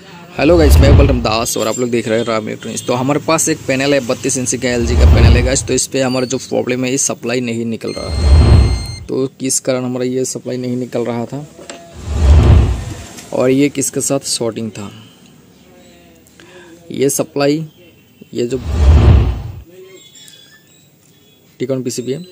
Hello guys, मैं बलराम दास और आप लोग देख रहे हैं राम इलेक्ट्रॉनिक्स। तो हमारे पास एक पैनल है, 32 इंच का एलजी का पैनल है गाइस। तो इस पे हमारा जो प्रॉब्लम है, ये सप्लाई नहीं निकल रहा है। तो किस कारण हमारा ये सप्लाई नहीं निकल रहा था और ये किसके साथ शॉर्टिंग था। ये सप्लाई, ये जो टिकॉन पीसीबी है,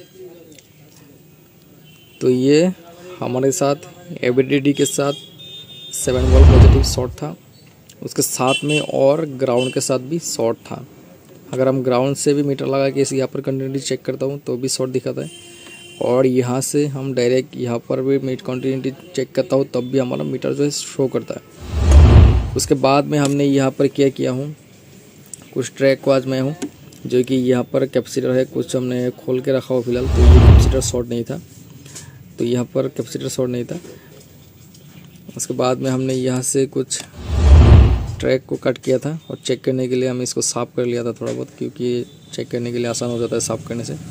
तो ये हमारे साथ एबीडीडी के साथ 7 वोल्ट पॉजिटिव शॉर्ट था। उसके साथ में और ग्राउंड के साथ भी शॉर्ट था। अगर हम ग्राउंड से भी मीटर लगा के यहाँ पर कंटिन्यूटी चेक करता हूँ तो भी शॉर्ट दिखाता है, और यहाँ से हम डायरेक्ट यहाँ पर भी मीट कंटिन्यूटी चेक करता हूँ तब भी हमारा मीटर जो है शो करता है। उसके बाद में हमने यहाँ पर क्या किया हूँ, कुछ ट्रैक को आजमाया हूँ, जो कि यहाँ पर कैपेसिटर है, कुछ हमने खोल के रखा हो फिलहाल। तो ये कैपेसिटर शॉर्ट नहीं था, तो यहाँ पर कैपेसिटर शॉर्ट नहीं था। उसके बाद में हमने यहाँ से कुछ ट्रैक को कट किया था और चेक करने के लिए हम इसको साफ़ कर लिया था थोड़ा बहुत, क्योंकि चेक करने के लिए आसान हो जाता है साफ़ करने से।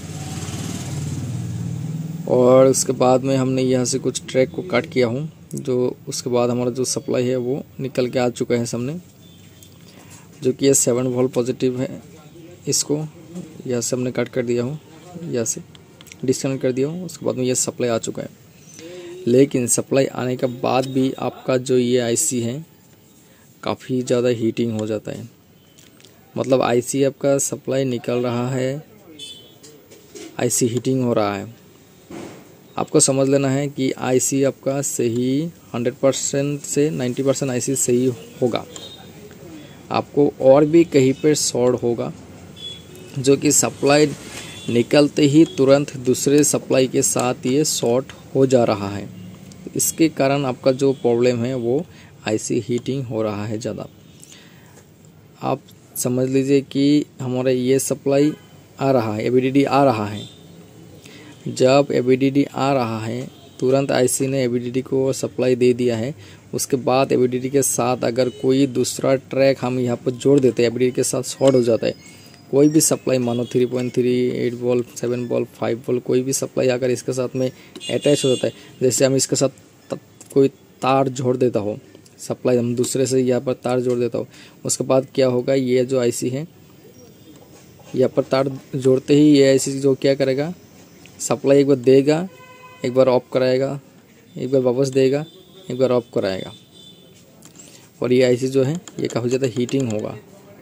और उसके बाद में हमने यहाँ से कुछ ट्रैक को कट किया हूँ, जो उसके बाद हमारा जो सप्लाई है वो निकल के आ चुका है सामने, जो कि ये 7 वोल्ट पॉजिटिव है। इसको यहाँ से हमने कट कर दिया हूँ, यहाँ से डिस्कनेक्ट कर दिया हूँ। उसके बाद में ये सप्लाई आ चुका है। लेकिन सप्लाई आने के बाद भी आपका जो ये आईसी है काफ़ी ज़्यादा हीटिंग हो जाता है। मतलब आईसी आपका सप्लाई निकल रहा है, आईसी हीटिंग हो रहा है। आपको समझ लेना है कि आईसी आपका सही 100% से 90% आईसी सही होगा। आपको और भी कहीं पर शॉर्ट होगा, जो कि सप्लाई निकलते ही तुरंत दूसरे सप्लाई के साथ ये शॉर्ट हो जा रहा है। इसके कारण आपका जो प्रॉब्लम है वो आईसी हीटिंग हो रहा है ज़्यादा। आप समझ लीजिए कि हमारा ये सप्लाई आ रहा है, एबीडीडी आ रहा है। जब एबीडीडी आ रहा है तुरंत आईसी ने एबीडीडी को सप्लाई दे दिया है। उसके बाद एबीडीडी के साथ अगर कोई दूसरा ट्रैक हम यहाँ पर जोड़ देते हैं, एबीडीडी के साथ शॉर्ट हो जाता है। कोई भी सप्लाई मानो 3.3, 8 वोल्ट, 7 वोल्ट, 5 वोल्ट, कोई भी सप्लाई अगर इसके साथ में अटैच हो जाता है, जैसे हम इसके साथ कोई तार जोड़ देता हो, सप्लाई हम दूसरे से यहाँ पर तार जोड़ देता हो, उसके बाद क्या होगा, ये जो आईसी है यहाँ पर तार जोड़ते ही ये आईसी जो क्या करेगा, सप्लाई एक बार देगा, एक बार ऑफ कराएगा, एक बार वापस देगा, एक बार ऑफ कराएगा, और ये आईसी जो है ये काफ़ी ज़्यादा हीटिंग होगा।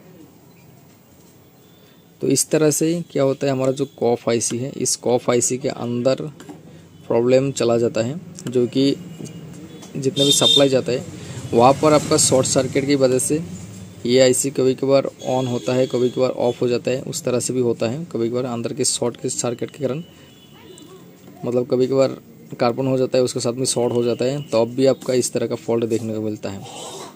तो इस तरह से क्या होता है, हमारा जो कॉफ आईसी है, इस कॉफ आईसी के अंदर प्रॉब्लम चला जाता है, जो कि जितना भी सप्लाई जाता है वहाँ पर आपका शॉर्ट सर्किट की वजह से ये आईसी कभी कभार ऑन होता है, कभी कभार ऑफ हो जाता है। उस तरह से भी होता है, कभी कभार अंदर के शॉर्ट के सर्किट के कारण, मतलब कभी कभार कार्बन हो जाता है, उसके साथ में शॉर्ट हो जाता है, तो अब भी आपका इस तरह का फॉल्ट देखने को मिलता है।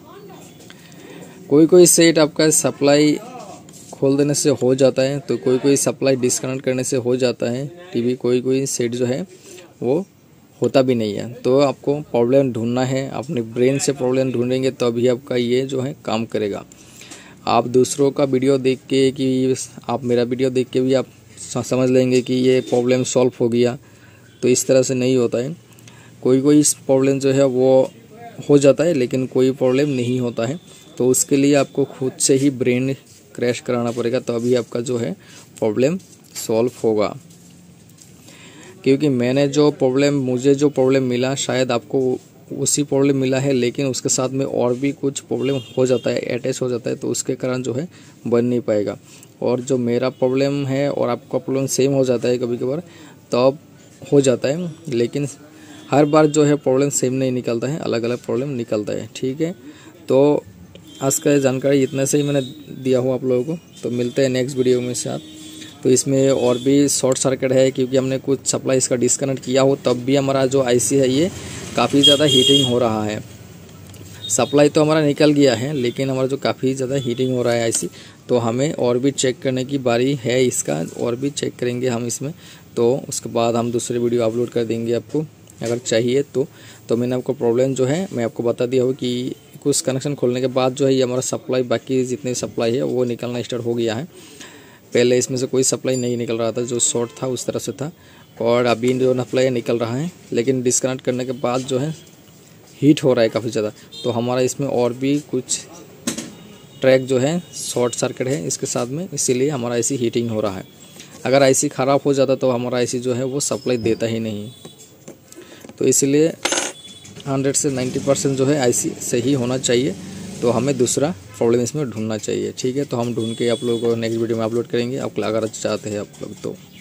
कोई सेट आपका सप्लाई खोल देने से हो जाता है, तो कोई सप्लाई डिस्कनेक्ट करने से हो जाता है टीवी, कोई सेट जो है वो होता भी नहीं है। तो आपको प्रॉब्लम ढूंढना है, अपने ब्रेन से प्रॉब्लम ढूंढेंगे तभी आपका ये जो है काम करेगा। आप दूसरों का वीडियो देख के, कि आप मेरा वीडियो देख के भी आप समझ लेंगे कि ये प्रॉब्लम सॉल्व हो गया, तो इस तरह से नहीं होता है। कोई प्रॉब्लम जो है वो हो जाता है, लेकिन कोई प्रॉब्लम नहीं होता है। तो उसके लिए आपको खुद से ही ब्रेन क्रैश कराना पड़ेगा, तो अभी आपका जो है प्रॉब्लम सॉल्व होगा। क्योंकि मुझे जो प्रॉब्लम मिला, शायद आपको उसी प्रॉब्लम मिला है, लेकिन उसके साथ में और भी कुछ प्रॉब्लम हो जाता है, अटैच हो जाता है, तो उसके कारण जो है बन नहीं पाएगा। और जो मेरा प्रॉब्लम है और आपका प्रॉब्लम सेम हो जाता है कभी कभार, तब हो जाता है, लेकिन हर बार जो है प्रॉब्लम सेम नहीं निकलता है, अलग अलग प्रॉब्लम निकलता है। ठीक है, तो आज का जानकारी इतना से ही मैंने दिया हूँ आप लोगों को। तो मिलते हैं नेक्स्ट वीडियो में साथ। तो इसमें और भी शॉर्ट सर्किट है, क्योंकि हमने कुछ सप्लाई इसका डिस्कनेक्ट किया हो तब भी हमारा जो आईसी है ये काफ़ी ज़्यादा हीटिंग हो रहा है। सप्लाई तो हमारा निकल गया है, लेकिन हमारा जो काफ़ी ज़्यादा हीटिंग हो रहा है आईसी, तो हमें और भी चेक करने की बारी है इसका, और भी चेक करेंगे हम इसमें। तो उसके बाद हम दूसरे वीडियो अपलोड कर देंगे आपको, अगर चाहिए तो मैंने आपको प्रॉब्लम जो है मैं आपको बता दिया हो कि कुछ कनेक्शन खोलने के बाद जो है ये हमारा सप्लाई, बाकी जितने सप्लाई है वो निकलना स्टार्ट हो गया है। पहले इसमें से कोई सप्लाई नहीं निकल रहा था, जो शॉर्ट था उस तरह से था, और अभी जो सप्लाई निकल रहा है, लेकिन डिस्कनेक्ट करने के बाद जो है हीट हो रहा है काफ़ी ज़्यादा, तो हमारा इसमें और भी कुछ ट्रैक जो है शॉर्ट सर्किट है इसके साथ में, इसीलिए हमारा IC हीटिंग हो रहा है। अगर IC ख़राब हो जाता तो हमारा IC जो है वो सप्लाई देता ही नहीं। तो इसलिए 100 से 90% जो है IC सही होना चाहिए। तो हमें दूसरा प्रॉब्लम इसमें ढूंढना चाहिए। ठीक है, तो हम ढूंढ के आप लोगों को नेक्स्ट वीडियो में अपलोड करेंगे, आप अगर चाहते हैं आप लोग तो।